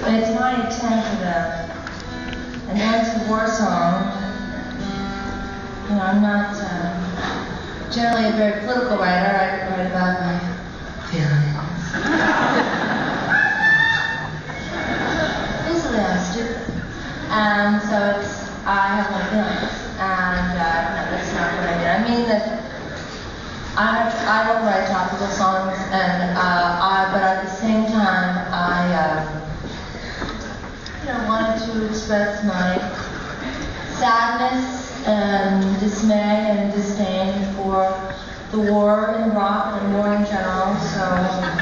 It's my attempt at an anti-war song. You know, I'm not generally a very political writer. I write about my feelings. Basically, I'm stupid. And so I have my feelings. And no, that's not what I mean. I mean that I don't write topical songs, and but at the same time, I wanted to express my sadness and dismay and disdain for the war in Iraq and war in general. So